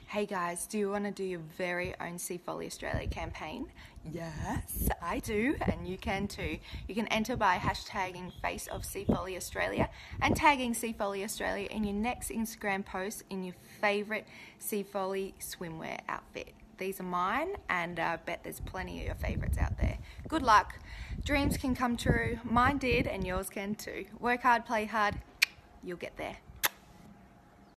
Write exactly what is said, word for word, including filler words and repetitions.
Hey guys, do you want to do your very own Seafolly Australia campaign? Yes, I do, and you can too. You can enter by hashtagging Face of Seafolly Australia and tagging Seafolly Australia in your next Instagram post in your favourite Seafolly swimwear outfit. These are mine, and I bet there's plenty of your favourites out there. Good luck. Dreams can come true. Mine did, and yours can too. Work hard, play hard. You'll get there.